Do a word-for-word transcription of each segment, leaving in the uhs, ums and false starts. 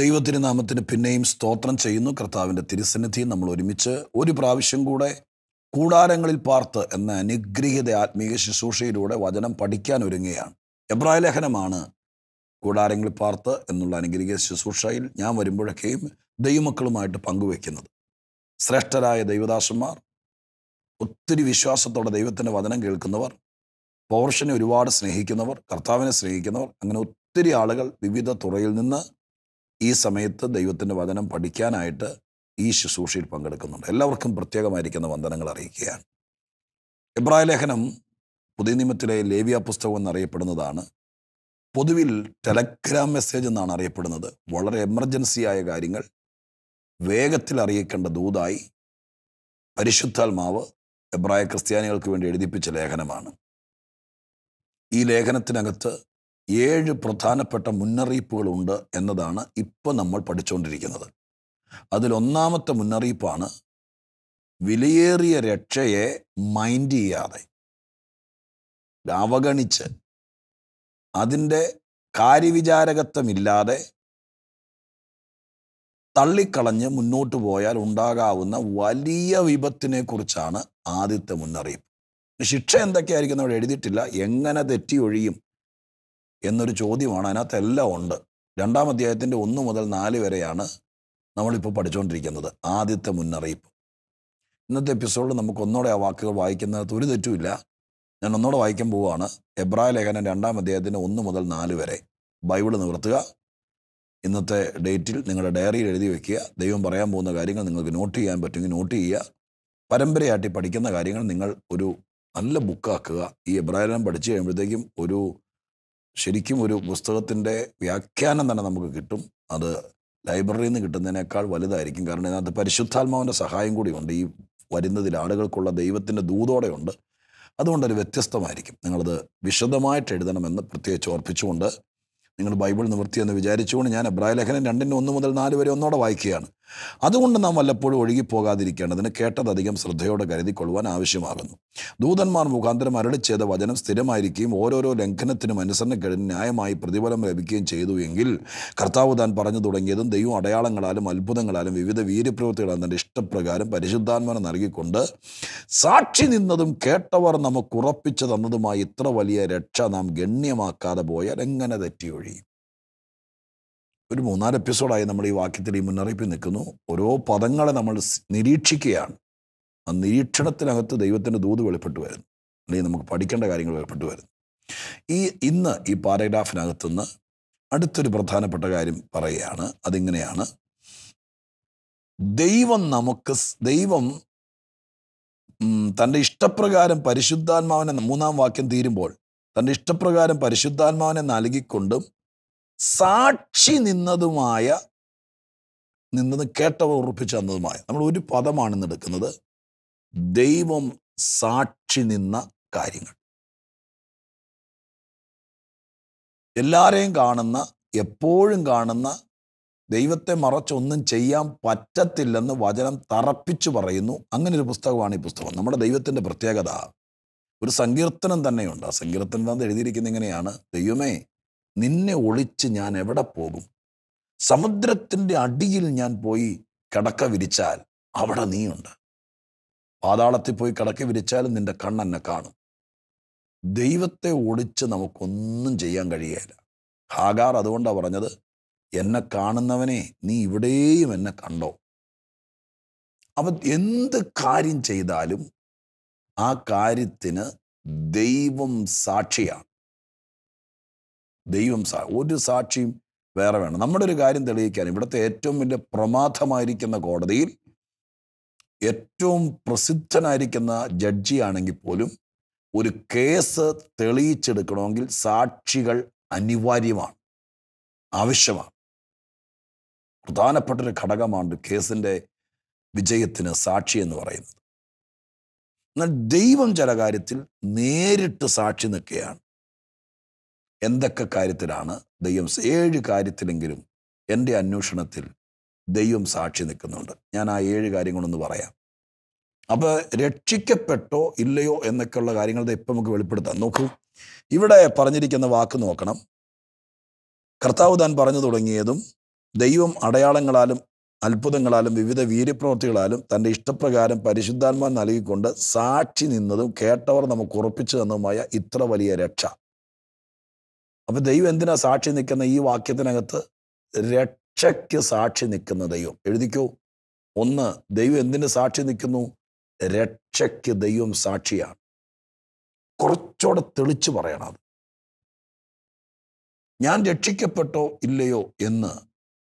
ദൈവത്തിരുനാമത്തിന് പിന്നെയും സ്തോത്രം ചെയ്യുന്നു. കർത്താവിൻ്റെ തിരുസന്നിധിയിൽ നമ്മൾ ഒരുമിച്ച് ഒരു പ്രാവശ്യം കൂടെ കൂടാരങ്ങളിൽ പാർത്ത് എന്ന അനുഗ്രഹീത ആത്മീയ ശുശ്രൂഷയിലൂടെ വചനം പഠിക്കാൻ ഒരുങ്ങുകയാണ്. എബ്രായ ലേഖനമാണ് കൂടാരങ്ങളിൽ പാർത്ത് എന്നുള്ള അനുഗ്രഹീത ശുശ്രൂഷയിൽ ഞാൻ വരുമ്പോഴൊക്കെയും ദൈവമക്കളുമായിട്ട് പങ്കുവെക്കുന്നത്. ശ്രേഷ്ഠരായ ദൈവദാസന്മാർ, ഒത്തിരി വിശ്വാസത്തോടെ ദൈവത്തിൻ്റെ വചനം കേൾക്കുന്നവർ, പൗർഷനെ ഒരുപാട് സ്നേഹിക്കുന്നവർ, കർത്താവിനെ സ്നേഹിക്കുന്നവർ, അങ്ങനെ ഒത്തിരി ആളുകൾ വിവിധ തുറയിൽ നിന്ന് ഈ സമയത്ത് ദൈവത്തിൻ്റെ വചനം പഠിക്കാനായിട്ട് ഈ ശുശ്രൂഷയിൽ പങ്കെടുക്കുന്നുണ്ട്. എല്ലാവർക്കും പ്രത്യേകമായിരിക്കുന്ന വന്ദനങ്ങൾ അറിയിക്കുകയാണ്. എബ്രായ ലേഖനം പുതിയ നിയമത്തിലെ ലേവ്യ പുസ്തകം എന്നറിയപ്പെടുന്നതാണ്. പൊതുവിൽ ടെലഗ്രാം മെസ്സേജ് എന്നാണ് അറിയപ്പെടുന്നത്. വളരെ എമർജൻസി ആയ കാര്യങ്ങൾ വേഗത്തിൽ അറിയിക്കേണ്ട ദൂതായി പരിശുദ്ധാത്മാവ് എബ്രായ ക്രിസ്ത്യാനികൾക്ക് വേണ്ടി എഴുതിപ്പിച്ച ലേഖനമാണ്. ഈ ലേഖനത്തിനകത്ത് ഏഴ് പ്രധാനപ്പെട്ട മുന്നറിയിപ്പുകളുണ്ട് എന്നതാണ് ഇപ്പോൾ നമ്മൾ പഠിച്ചുകൊണ്ടിരിക്കുന്നത്. അതിലൊന്നാമത്തെ മുന്നറിയിപ്പാണ് വിലയേറിയ രക്ഷയെ മൈൻഡ് ചെയ്യാതെ, അവഗണിച്ച്, അതിൻ്റെ കാര്യവിചാരകത്വമില്ലാതെ തള്ളിക്കളഞ്ഞ് മുന്നോട്ട് പോയാൽ ഉണ്ടാകാവുന്ന വലിയ വിപത്തിനെ കുറിച്ചാണ് ആദ്യത്തെ മുന്നറിയിപ്പ്. ശിക്ഷ എന്തൊക്കെയായിരിക്കും അവിടെ എഴുതിയിട്ടില്ല. എങ്ങനെ തെറ്റി ഒഴിയും എന്നൊരു ചോദ്യമാണ്. അതിനകത്ത് എല്ലാം ഉണ്ട്. രണ്ടാം അധ്യായത്തിൻ്റെ ഒന്ന് മുതൽ നാല് വരെയാണ് നമ്മളിപ്പോൾ പഠിച്ചുകൊണ്ടിരിക്കുന്നത്. ആദ്യത്തെ മുന്നറിയിപ്പ്. ഇന്നത്തെ എപ്പിസോഡിൽ നമുക്ക് ഒന്നോടെ ആ വാക്കുകൾ വായിക്കുന്നതിനകത്ത് ഒരു തെറ്റുമില്ല. ഞാൻ ഒന്നോടെ വായിക്കാൻ പോവുകയാണ്. എബ്രായ ലേഖനം രണ്ടാം അധ്യായത്തിൻ്റെ ഒന്ന് മുതൽ നാല് വരെ. ബൈബിൾ നിവർത്തുക. ഇന്നത്തെ ഡേറ്റിൽ നിങ്ങളുടെ ഡയറിയിൽ എഴുതി വയ്ക്കുക. ദൈവം പറയാൻ പോകുന്ന കാര്യങ്ങൾ നിങ്ങൾക്ക് നോട്ട് ചെയ്യാൻ പറ്റുമെങ്കിൽ നോട്ട് ചെയ്യുക. പരമ്പരയായിട്ട് പഠിക്കുന്ന കാര്യങ്ങൾ നിങ്ങൾ ഒരു നല്ല ബുക്കാക്കുക. ഈ എബ്രായ ലേഖനം പഠിച്ചു കഴിയുമ്പോഴത്തേക്കും ഒരു ശരിക്കും ഒരു പുസ്തകത്തിൻ്റെ വ്യാഖ്യാനം തന്നെ നമുക്ക് കിട്ടും. അത് ലൈബ്രറിയിൽ നിന്ന് കിട്ടുന്നതിനേക്കാൾ വലുതായിരിക്കും. കാരണം ഇതിനകത്ത് പരിശുദ്ധാത്മാവിൻ്റെ സഹായം കൂടിയുണ്ട്. ഈ വരുന്നതിൽ ആളുകൾക്കുള്ള ദൈവത്തിൻ്റെ ദൂതോടെ ഉണ്ട്. അതുകൊണ്ടൊരു വ്യത്യസ്തമായിരിക്കും. നിങ്ങളത് വിശദമായിട്ട് എഴുതണമെന്ന് പ്രത്യേകിച്ച് ഓർപ്പിച്ചുകൊണ്ട് നിങ്ങൾ ബൈബിൾ നിവൃത്തിയെന്ന് വിചാരിച്ചുകൊണ്ട് ഞാൻ എബ്രായ ലേഖനം രണ്ടിൻ്റെ ഒന്ന് മുതൽ നാല് വരെ ഒന്നോടെ വായിക്കുകയാണ്. അതുകൊണ്ട് നാം വല്ലപ്പോഴും ഒഴുകിപ്പോകാതിരിക്കേണ്ടതിന് കേട്ടതധികം ശ്രദ്ധയോടെ കരുതിക്കൊള്ളുവാൻ ആവശ്യമാകുന്നു. ദൂതന്മാർ മുഖാന്തരം അരുളി ചെയ്ത വചനം സ്ഥിരമായിരിക്കുകയും ഓരോരോ ലംഘനത്തിനും അനുസരണക്കേടിന് ന്യായമായി പ്രതിഫലം ലഭിക്കുകയും ചെയ്തു എങ്കിൽ കർത്താവ് താൻ പറഞ്ഞു തുടങ്ങിയതും ദൈവം അടയാളങ്ങളാലും അത്ഭുതങ്ങളാലും വിവിധ വീര്യപ്രവൃത്തികളാലും തൻ്റെ ഇഷ്ടപ്രകാരം പരിശുദ്ധാത്മാവിനെ നൽകിക്കൊണ്ട് സാക്ഷി നിന്നതും കേട്ടവർ നമുക്ക് ഉറപ്പിച്ചു തന്നതുമായി ഇത്ര വലിയ രക്ഷ നാം ഗണ്യമാക്കാതെ പോയാൽ എങ്ങനെ തെറ്റിയൊഴിയും? ഒരു മൂന്നാല് എപ്പിസോഡായി നമ്മൾ ഈ വാക്യത്തിൽ ഈ മുന്നറിയിപ്പിൽ നിൽക്കുന്നു. ഓരോ പദങ്ങളെ നമ്മൾ നിരീക്ഷിക്കുകയാണ്. ആ നിരീക്ഷണത്തിനകത്ത് ദൈവത്തിൻ്റെ ദൂത് വെളിപ്പെട്ട് വരുന്നു, അല്ലെങ്കിൽ നമുക്ക് പഠിക്കേണ്ട കാര്യങ്ങൾ വെളിപ്പെട്ട് വരുന്നു. ഈ ഇന്ന് ഈ പാരഗ്രാഫിനകത്തുനിന്ന് അടുത്തൊരു പ്രധാനപ്പെട്ട കാര്യം പറയുകയാണ്. അതിങ്ങനെയാണ്: ദൈവം നമുക്ക് ദൈവം തൻ്റെ ഇഷ്ടപ്രകാരം പരിശുദ്ധാത്മാവിനെ, മൂന്നാം വാക്യം തീരുമ്പോൾ, തൻ്റെ ഇഷ്ടപ്രകാരം പരിശുദ്ധാത്മാവിനെ നൽകിക്കൊണ്ടും സാക്ഷി നിന്നതുമായ നിന്നത് കേട്ടവർ ഉറപ്പിച്ചു തന്നതുമായ, നമ്മൾ ഒരു പദമാണ് ഇന്ന് എടുക്കുന്നത്. ദൈവം സാക്ഷി നിന്ന കാര്യങ്ങൾ. എല്ലാവരെയും കാണുന്ന, എപ്പോഴും കാണുന്ന, ദൈവത്തെ മറച്ചൊന്നും ചെയ്യാൻ പറ്റത്തില്ലെന്ന് വചനം തറപ്പിച്ചു പറയുന്നു. അങ്ങനെ ഒരു പുസ്തകമാണ് ഈ പുസ്തകം. നമ്മുടെ ദൈവത്തിൻ്റെ പ്രത്യേകത, ഒരു സങ്കീർത്തനം തന്നെയുണ്ട്. ആ സങ്കീർത്തനം എഴുതിയിരിക്കുന്നത് ഇങ്ങനെയാണ്: ദൈവമേ, നിന്നെ ഒളിച്ച് ഞാൻ എവിടെ പോകും? സമുദ്രത്തിൻ്റെ അടിയിൽ ഞാൻ പോയി കിടക്ക വിരിച്ചാൽ അവിടെ നീയുണ്ട്. പാതാളത്തിൽ പോയി കിടക്ക വിരിച്ചാലും നിന്റെ കണ്ണെന്നെ കാണും. ദൈവത്തെ ഒളിച്ച് നമുക്കൊന്നും ചെയ്യാൻ കഴിയില്ല. ഹാഗാർ അതുകൊണ്ടാണ് പറഞ്ഞത്, എന്നെ കാണുന്നവനെ നീ ഇവിടെയും എന്നെ കണ്ടോ. അവൻ എന്ത് കാര്യം ചെയ്താലും ആ കാര്യത്തിന് ദൈവം സാക്ഷിയാണ്. ദൈവം സാ ഒരു സാക്ഷിയും വേറെ വേണം. നമ്മുടെ ഒരു കാര്യം തെളിയിക്കാൻ ഇവിടുത്തെ ഏറ്റവും വലിയ പ്രമാദമായിരിക്കുന്ന കോടതിയിൽ ഏറ്റവും പ്രസിദ്ധനായിരിക്കുന്ന ജഡ്ജിയാണെങ്കിൽ പോലും ഒരു കേസ് തെളിയിച്ചെടുക്കണമെങ്കിൽ സാക്ഷികൾ അനിവാര്യമാണ്, ആവശ്യമാണ്. പ്രധാനപ്പെട്ടൊരു ഘടകമാണ് കേസിൻ്റെ വിജയത്തിന് സാക്ഷി എന്ന് പറയുന്നത്. എന്നാൽ ദൈവം ചില കാര്യത്തിൽ നേരിട്ട് സാക്ഷി നിൽക്കുകയാണ്. എന്തൊക്കെ കാര്യത്തിലാണ് ദൈവം? ഏഴ് കാര്യത്തിലെങ്കിലും എൻ്റെ അന്വേഷണത്തിൽ ദൈവം സാക്ഷി നിൽക്കുന്നുണ്ട്. ഞാൻ ആ ഏഴ് കാര്യങ്ങളൊന്ന് പറയാം. അപ്പോൾ രക്ഷിക്കപ്പെട്ടോ ഇല്ലയോ എന്നൊക്കെയുള്ള കാര്യങ്ങൾ ഇപ്പം നമുക്ക് വെളിപ്പെടുത്താം. നോക്കൂ, ഇവിടെ പറഞ്ഞിരിക്കുന്ന വാക്ക് നോക്കണം. കർത്താവ് താൻ പറഞ്ഞു തുടങ്ങിയതും ദൈവം അടയാളങ്ങളാലും അത്ഭുതങ്ങളാലും വിവിധ വീര്യപ്രവൃത്തികളാലും തൻ്റെ ഇഷ്ടപ്രകാരം പരിശുദ്ധാത്മാൻ നൽകിക്കൊണ്ട് സാക്ഷി നിന്നതും കേട്ടവർ നമുക്ക് ഉറപ്പിച്ചു തന്നതുമായ ഇത്ര വലിയ രക്ഷ. അപ്പം ദൈവം എന്തിനാ സാക്ഷി നിൽക്കുന്ന? ഈ വാക്യത്തിനകത്ത് രക്ഷയ്ക്ക് സാക്ഷി നിൽക്കുന്ന ദൈവം. എഴുതിക്കോ. ഒന്ന്, ദൈവം എന്തിന് സാക്ഷി നിൽക്കുന്നു? രക്ഷയ്ക്ക് ദൈവം സാക്ഷിയാണ്. കുറച്ചുകൂടെ തെളിച്ചു പറയണം അത്. ഞാൻ രക്ഷിക്കപ്പെട്ടോ ഇല്ലയോ എന്ന്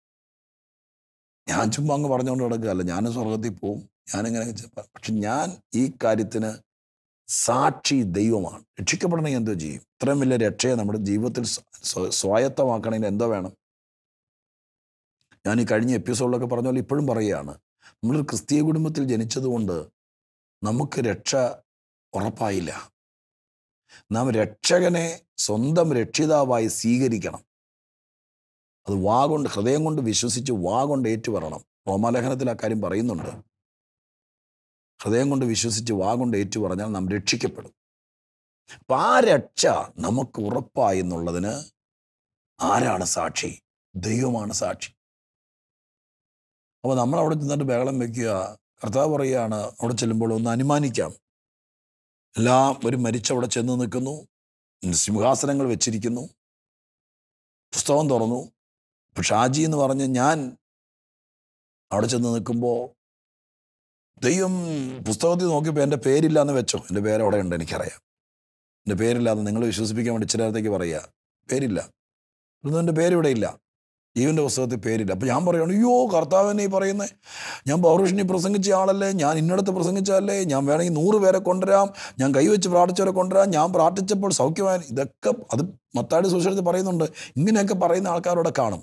ഞാൻ ചുമ്മാ അങ്ങ് പറഞ്ഞുകൊണ്ട് കിടക്കുകയല്ല. ഞാനും സ്വർഗത്തിൽ പോവും, ഞാനിങ്ങനെ. പക്ഷെ ഞാൻ ഈ കാര്യത്തിന് സാക്ഷി ദൈവമാണ്. രക്ഷിക്കപ്പെടണമെങ്കിൽ എന്തോ ചെയ്യും? ഇത്രയും വലിയ രക്ഷയെ നമ്മുടെ ജീവിതത്തിൽ സ്വായത്തമാക്കണമെങ്കിൽ എന്തോ വേണം? ഞാൻ ഈ കഴിഞ്ഞ എപ്പിസോഡിലൊക്കെ പറഞ്ഞ പോലെ ഇപ്പോഴും പറയുകയാണ്, നമ്മളൊരു ക്രിസ്തീയ കുടുംബത്തിൽ ജനിച്ചതുകൊണ്ട് നമുക്ക് രക്ഷ ഉറപ്പായില്ല. നാം രക്ഷകനെ സ്വന്തം രക്ഷിതാവായി സ്വീകരിക്കണം. അത് വാ കൊണ്ട്, ഹൃദയം കൊണ്ട് വിശ്വസിച്ച് വാ കൊണ്ട് ഏറ്റുപറയണം. റോമാലേഖനത്തിൽ ആ കാര്യം പറയുന്നുണ്ട്. ഹൃദയം കൊണ്ട് വിശ്വസിച്ച് വാ കൊണ്ട് ഏറ്റു പറഞ്ഞാൽ നാം രക്ഷിക്കപ്പെടും. അപ്പം ആ രക്ഷ നമുക്ക് ഉറപ്പായി എന്നുള്ളതിന് ആരാണ് സാക്ഷി? ദൈവമാണ് സാക്ഷി. അപ്പോൾ നമ്മൾ അവിടെ ചെന്നിട്ട് ബഹളം വയ്ക്കുക. കർത്താവ് പറയുകയാണ്, അവിടെ ചെല്ലുമ്പോൾ ഒന്ന് അനുമാനിക്കാം, എല്ലാവരും മരിച്ചവിടെ ചെന്ന് നിൽക്കുന്നു, സിംഹാസനങ്ങൾ വെച്ചിരിക്കുന്നു, പുസ്തകം തുറന്നു. ഇപ്പം ഷാജി എന്ന് പറഞ്ഞ് ഞാൻ അവിടെ ചെന്ന് നിൽക്കുമ്പോൾ ദൈവം പുസ്തകത്തിൽ നോക്കിയപ്പോൾ എൻ്റെ പേരില്ലാന്ന് വെച്ചോ. എൻ്റെ പേര് അവിടെ ഉണ്ട്, എനിക്കറിയാം. എൻ്റെ പേരില്ലാന്ന് നിങ്ങൾ വിശ്വസിപ്പിക്കാൻ വേണ്ടി ഇച്ചിരി നേരത്തേക്ക് പറയുക. പേരില്ല, ഒന്നും എൻ്റെ പേരിവിടെ ഇല്ല, ജീവൻ്റെ പുസ്തകത്തിൽ പേരില്ല. അപ്പോൾ ഞാൻ പറയുകയാണ്, അയ്യോ കർത്താവിനെ ഈ പറയുന്നത്, ഞാൻ പൗർവിഷനി പ്രസംഗിച്ച ആളല്ലേ, ഞാൻ ഇന്നടത്ത് പ്രസംഗിച്ചതല്ലേ, ഞാൻ വേണമെങ്കിൽ നൂറ് പേരെ കൊണ്ടുവരാം, ഞാൻ കൈവച്ച് പ്രാർത്ഥിച്ചവരെ കൊണ്ടുവരാം, ഞാൻ പ്രാർത്ഥിച്ചപ്പോൾ സൗഖ്യമായി. ഇതൊക്കെ അത് മത്തായിയുടെ സുവിശേഷത്തിൽ പറയുന്നുണ്ട്. ഇങ്ങനെയൊക്കെ പറയുന്ന ആൾക്കാരോടെ കാണും.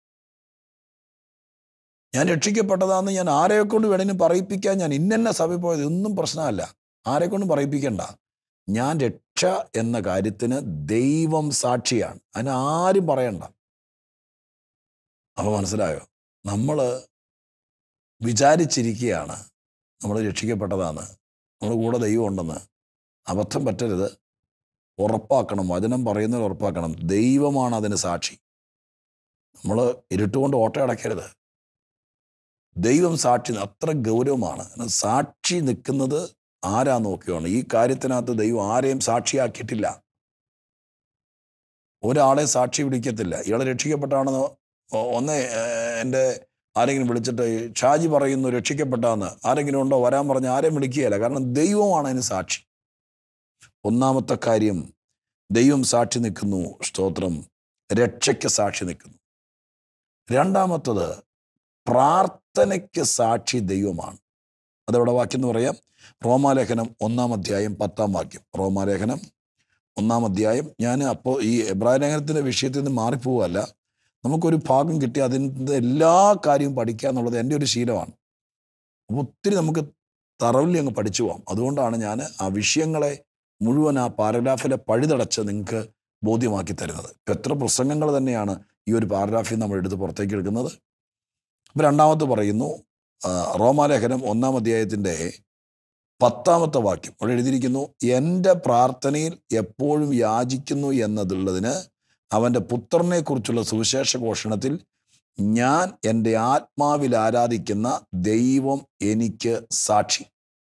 ഞാൻ രക്ഷിക്കപ്പെട്ടതാണെന്ന് ഞാൻ ആരെക്കൊണ്ട് വേണമെങ്കിലും പറയിപ്പിക്കാൻ, ഞാൻ ഇന്നെന്ന സഭയിൽ പോയത്, ഒന്നും പ്രശ്നമല്ല. ആരെക്കൊണ്ടും പറയിപ്പിക്കണ്ട. ഞാൻ രക്ഷ എന്ന കാര്യത്തിന് ദൈവം സാക്ഷിയാണ്. അതിന് ആരും പറയണ്ട. അപ്പോൾ മനസ്സിലായോ? നമ്മൾ വിചാരിച്ചിരിക്കുകയാണ് നമ്മൾ രക്ഷിക്കപ്പെട്ടതാണ്, നമ്മുടെ കൂടെ ദൈവം ഉണ്ടെന്ന്. അബദ്ധം പറ്റരുത്. ഉറപ്പാക്കണം, വചനം പറയുന്നതിൽ ഉറപ്പാക്കണം. ദൈവമാണ് അതിന് സാക്ഷി. നമ്മൾ ഇരുട്ടുകൊണ്ട് ഓട്ടം അടയ്ക്കരുത്. ദൈവം സാക്ഷി. അത്ര ഗൗരവമാണ്. സാക്ഷി നിൽക്കുന്നത് ആരാ നോക്കിയാണ്. ഈ കാര്യത്തിനകത്ത് ദൈവം ആരെയും സാക്ഷിയാക്കിയിട്ടില്ല. ഒരാളെ സാക്ഷി പിടിക്കത്തില്ല. ഇയാളെ രക്ഷിക്കപ്പെട്ടാണെന്ന് ഒന്ന് എൻ്റെ ആരെങ്കിലും വിളിച്ചിട്ട് ഷാജി പറയുന്നു രക്ഷിക്കപ്പെട്ടാന്ന് ആരെങ്കിലും ഉണ്ടോ വരാൻ പറഞ്ഞ് ആരെയും വിളിക്കുകയില്ല. കാരണം ദൈവമാണ് അതിന് സാക്ഷി. ഒന്നാമത്തെ കാര്യം, ദൈവം സാക്ഷി നിൽക്കുന്നു. സ്തോത്രം. രക്ഷയ്ക്ക് സാക്ഷി നിൽക്കുന്നു. രണ്ടാമത്തത്, പ്രാർത്ഥനയ്ക്ക് സാക്ഷി ദൈവമാണ്. അതവിടെ വാക്യം എന്ന് പറയാം. റോമാലേഖനം ഒന്നാം അധ്യായം പത്താം വാക്യം. റോമാലേഖനം ഒന്നാം അധ്യായം. ഞാൻ അപ്പോൾ ഈ എബ്രായ ലേഖനത്തിൻ്റെ വിഷയത്തിൽ നിന്ന് മാറിപ്പോവുകയല്ല. നമുക്കൊരു ഭാഗം കിട്ടി അതിൻ്റെ എല്ലാ കാര്യവും പഠിക്കുക എന്നുള്ളത് എൻ്റെ ഒരു ശീലമാണ്. അപ്പോൾ ഒത്തിരി നമുക്ക് തറവിലി അങ്ങ് പഠിച്ചു പോകാം. അതുകൊണ്ടാണ് ഞാൻ ആ വിഷയങ്ങളെ മുഴുവൻ ആ പാരഗ്രാഫിലെ പഴുതടച്ച് നിങ്ങൾക്ക് ബോധ്യമാക്കി തരുന്നത്. ഇപ്പം എത്ര പ്രസംഗങ്ങൾ തന്നെയാണ് ഈ ഒരു പാരഗ്രാഫിൽ നമ്മൾ എടുത്ത് പുറത്തേക്ക് എടുക്കുന്നത്. അപ്പം രണ്ടാമത് പറയുന്നു, റോമാലേഖനം ഒന്നാം അധ്യായത്തിൻ്റെ പത്താമത്തെ വാക്യം അവിടെ എഴുതിയിരിക്കുന്നു, എൻ്റെ പ്രാർത്ഥനയിൽ എപ്പോഴും യാചിക്കുന്നു എന്നതുള്ളതിന് അവൻ്റെ പുത്രനെക്കുറിച്ചുള്ള സുവിശേഷ ഘോഷണത്തിൽ ഞാൻ എൻ്റെ ആത്മാവിൽ ആരാധിക്കുന്ന ദൈവം എനിക്ക് സാക്ഷി.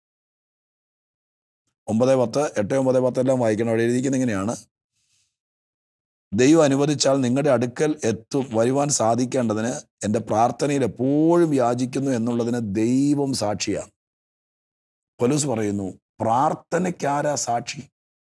ഒമ്പത് പത്ത് എട്ട് ഒമ്പത് പത്തെല്ലാം വായിക്കണം. അവിടെ എഴുതിയിരിക്കുന്നത് ഇങ്ങനെയാണ്, ദൈവം അനുവദിച്ചാൽ നിങ്ങളുടെ അടുക്കൽ എത്തും വരുവാൻ സാധിക്കേണ്ടതിന് എൻ്റെ പ്രാർത്ഥനയിൽ എപ്പോഴും യാചിക്കുന്നു എന്നുള്ളതിന് ദൈവം സാക്ഷിയാണ്. പൗലോസ് പറയുന്നു, പ്രാർത്ഥനയ്ക്കാരാ സാക്ഷി?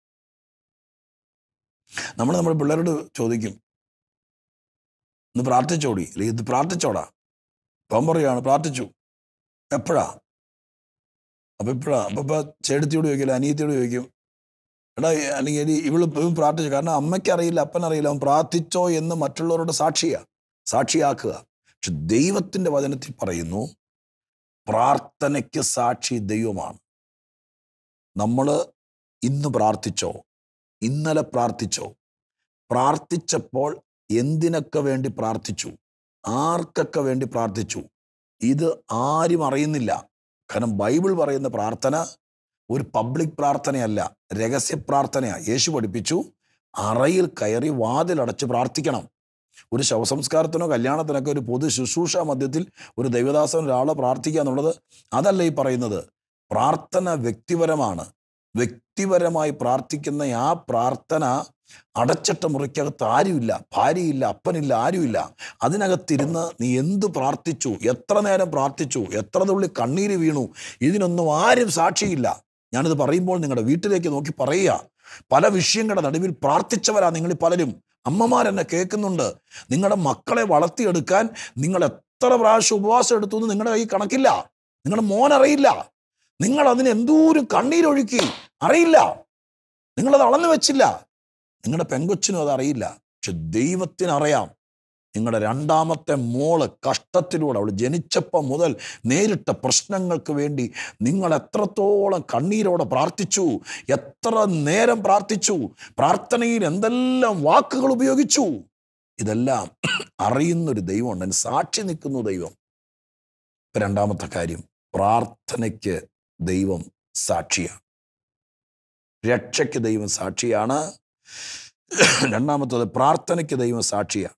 നമ്മൾ നമ്മുടെ പിള്ളേരോട് ചോദിക്കും, ഇന്ന് പ്രാർത്ഥിച്ചോടി, അല്ലെങ്കിൽ ഇത് പ്രാർത്ഥിച്ചോടാ. അവൻ പറയുകയാണ് പ്രാർത്ഥിച്ചു. എപ്പോഴാ? അപ്പം ഇപ്പോഴാ? അപ്പം ഇപ്പം ചേട്ടത്തിയോട് ചോദിക്കില്ല, അനിയത്തിയോട് ചോദിക്കും, എടാ അല്ലെങ്കിൽ ഇവള് പ്രാർത്ഥിച്ചു. കാരണം അമ്മയ്ക്കറിയില്ല, അപ്പനറിയില്ല, അവൻ പ്രാർത്ഥിച്ചോ എന്ന് മറ്റുള്ളവരോട് സാക്ഷിയാ സാക്ഷിയാക്കുക. പക്ഷെ ദൈവത്തിൻ്റെ വചനത്തിൽ പറയുന്നു, പ്രാർത്ഥനയ്ക്ക് സാക്ഷി ദൈവമാണ്. നമ്മൾ ഇന്ന് പ്രാർത്ഥിച്ചോ, ഇന്നലെ പ്രാർത്ഥിച്ചോ, പ്രാർത്ഥിച്ചപ്പോൾ എന്തിനൊക്കെ വേണ്ടി പ്രാർത്ഥിച്ചു, ആർക്കൊക്കെ വേണ്ടി പ്രാർത്ഥിച്ചു, ഇത് ആരും അറിയുന്നില്ല. കാരണം ബൈബിൾ പറയുന്ന പ്രാർത്ഥന ഒരു പബ്ലിക് പ്രാർത്ഥനയല്ല, രഹസ്യ പ്രാർത്ഥനയാണ്. യേശു പഠിപ്പിച്ചു, അറയിൽ കയറി വാതിലടച്ച് പ്രാർത്ഥിക്കണം. ഒരു ശവസംസ്കാരത്തിനോ കല്യാണത്തിനൊക്കെ ഒരു പൊതു ശുശ്രൂഷ മധ്യത്തിൽ ഒരു ദൈവദാസൻ ഒരാളെ പ്രാർത്ഥിക്കുക എന്നുള്ളത് അതല്ല ഈ പറയുന്നത്. പ്രാർത്ഥന വ്യക്തിപരമാണ്. വ്യക്തിപരമായി പ്രാർത്ഥിക്കുന്ന ആ പ്രാർത്ഥന അടച്ചിട്ട മുറിക്കകത്ത് ആരുമില്ല, ഭാര്യയില്ല, അപ്പനില്ല, ആരുമില്ല. അതിനകത്തിരുന്ന് നീ എന്ത് പ്രാർത്ഥിച്ചു, എത്ര നേരം പ്രാർത്ഥിച്ചു, എത്ര തുള്ളി കണ്ണീര് വീണു, ഇതിനൊന്നും ആരും സാക്ഷിയില്ല. ഞാനിത് പറയുമ്പോൾ നിങ്ങളുടെ വീട്ടിലേക്ക് നോക്കി പറയുക. പല വിഷയങ്ങളുടെ നടുവിൽ പ്രാർത്ഥിച്ചവരാ നിങ്ങൾ പലരും. അമ്മമാരെന്നെ കേൾക്കുന്നുണ്ട്. നിങ്ങളുടെ മക്കളെ വളർത്തിയെടുക്കാൻ നിങ്ങൾ എത്ര പ്രാവശ്യം ഉപവാസം എടുത്തു എന്ന് നിങ്ങളുടെ കൈ കണക്കില്ല. നിങ്ങളുടെ മോൻ അറിയില്ല. നിങ്ങൾ അതിന് എന്തോരം കണ്ണീരൊഴുക്കി അറിയില്ല. നിങ്ങളത് അളന്നു വെച്ചില്ല. നിങ്ങളുടെ പെങ്കൊച്ചിനും അതറിയില്ല. പക്ഷെ ദൈവത്തിനറിയാം. നിങ്ങളുടെ രണ്ടാമത്തെ മോള് കഷ്ടത്തിലൂടെ, അവൾ ജനിച്ചപ്പം മുതൽ നേരിട്ട പ്രശ്നങ്ങൾക്ക് വേണ്ടി നിങ്ങൾ എത്രത്തോളം കണ്ണീരോടെ പ്രാർത്ഥിച്ചു, എത്ര നേരം പ്രാർത്ഥിച്ചു, പ്രാർത്ഥനയിൽ എന്തെല്ലാം വാക്കുകൾ ഉപയോഗിച്ചു. ഇതെല്ലാം അറിയുന്നൊരു ദൈവമുണ്ട്. അതിന് സാക്ഷി നിൽക്കുന്നു ദൈവം. രണ്ടാമത്തെ കാര്യം, പ്രാർത്ഥനയ്ക്ക് ദൈവം സാക്ഷിയാണ്. രക്ഷയ്ക്ക് ദൈവം സാക്ഷിയാണ്. രണ്ടാമത്തത്, പ്രാർത്ഥനയ്ക്ക് ദൈവം സാക്ഷിയാണ്.